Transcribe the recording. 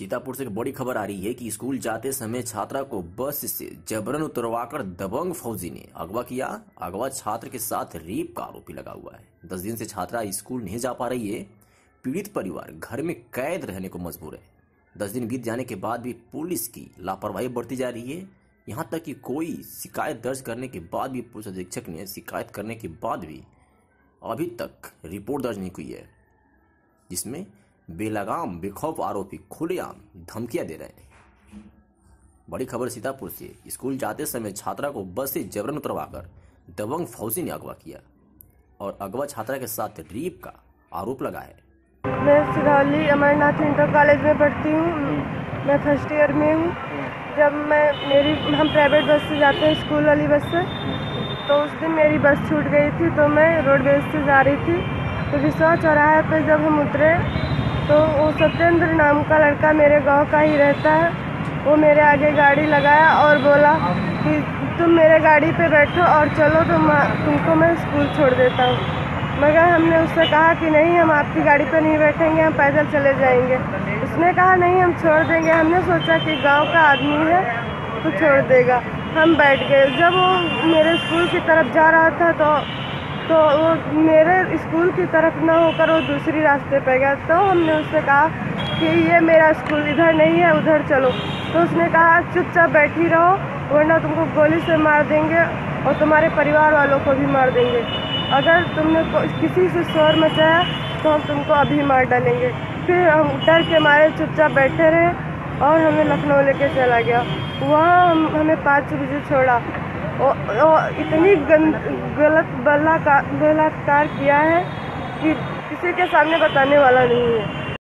सीतापुर से एक बड़ी खबर आ रही है कि स्कूल जाते समय छात्रा को बस से जबरन उतरवाकर दबंग फौजी ने अगवा किया। अगवा छात्र के साथ रेप का आरोपी लगा हुआ है। 10 दिन से छात्रा स्कूल नहीं जा पा रही है। पीड़ित परिवार घर में कैद रहने को मजबूर है। 10 दिन बीत जाने के बाद भी पुलिस की लापरवाही बढ़ती जा रही है। यहाँ तक कि कोई शिकायत दर्ज करने के बाद भी पुलिस अधीक्षक ने शिकायत करने के बाद भी अभी तक रिपोर्ट दर्ज नहीं हुई है, जिसमें बेलगाम बेखौफ आरोपी खुलेआम धमकियां दे रहे हैं। बड़ी खबर सीतापुर से, स्कूल जाते समय छात्रा को बस से जबरन उतरवाकर दबंग फौजी ने अगवा किया और अगवा छात्रा के साथ रेप का आरोप लगा है। मैं सिधौली अमरनाथ इंटर कॉलेज में पढ़ती हूँ। मैं फर्स्ट ईयर में हूँ। जब हम प्राइवेट बस से जाते हैं, स्कूल वाली बस से, तो उस दिन मेरी बस छूट गई थी। तो मैं रोडवेज से जा रही थी, तो विश्वा चौराहे पर जब हम उतरे तो वो सत्येंद्र नाम का लड़का मेरे गांव का ही रहता है। वो मेरे आगे गाड़ी लगाया और बोला कि तुम मेरे गाड़ी पे बैठो और चलो, तुमको मैं स्कूल छोड़ देता हूँ। मगर हमने उससे कहा कि नहीं, हम आपकी गाड़ी पे नहीं बैठेंगे, हम पैदल चले जाएंगे। उसने कहा नहीं, हम छोड़ देंगे। हमने सोचा कि गांव का आदमी है तो छोड़ देगा। हम बैठ गए। जब वो मेरे स्कूल की तरफ जा रहा था तो वो मेरे स्कूल की तरफ न होकर वो दूसरी रास्ते पे गया। तो हमने उससे कहा कि ये मेरा स्कूल इधर नहीं है, उधर चलो। तो उसने कहा चुपचाप बैठी रहो, वरना तुमको गोली से मार देंगे और तुम्हारे परिवार वालों को भी मार देंगे। अगर तुमने किसी से शोर मचाया तो हम तुमको अभी मार डालेंगे। फिर हम डर के मारे चुपचाप बैठे रहे और हमें लखनऊ लेके चला गया। वहाँ हमें 5 बजे छोड़ा। इतनी गलत बलात्कार किया है कि किसी के सामने बताने वाला नहीं है।